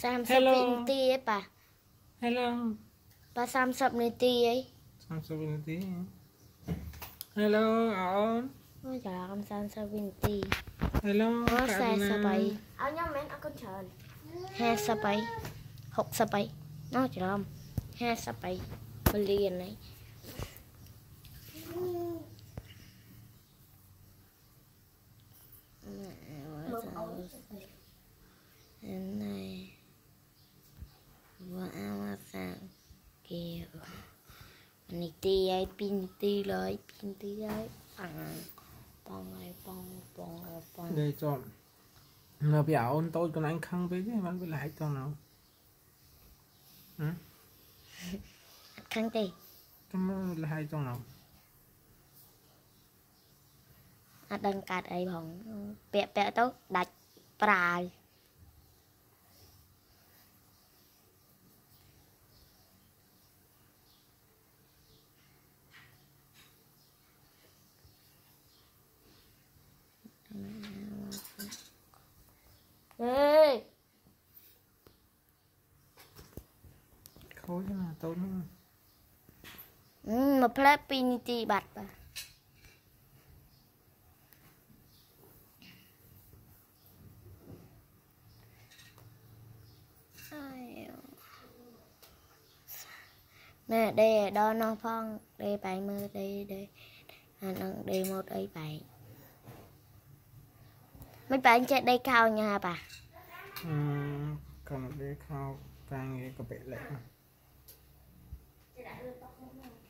30 tí ấy bà. Hello. Bà 30 tí ấy. 30 tí. Hello, ổn. Ôi trời ơi, 30 tí. Hello, Nó Kak xe Adina. sabai. Hai sabai. 6 sabai. Nó trời ơi. 2 sabai. Beli này. Này. Và áo sang kìa. Này tí ấy, pin tí lấy, pin tí ấy. Bong này, bong. Đây chọn. Nó biểu ôn tôi còn anh khăng với chứ, vẫn phải lại cho nào. Khăn tì. Trong là hai trong nào. Đừng cắt ấy bóng. Bẹ tốt, đạch, prài. Ê! Khối thế nào tốt nữa. Một plate pin tì bạch bà. Nè, đây đo nó phong. Đây bài mơ, đây. Đây một ấy bài. Mấy bạn chạy đây cao nha bà. Còn đây khao vàng cái bệ lệ.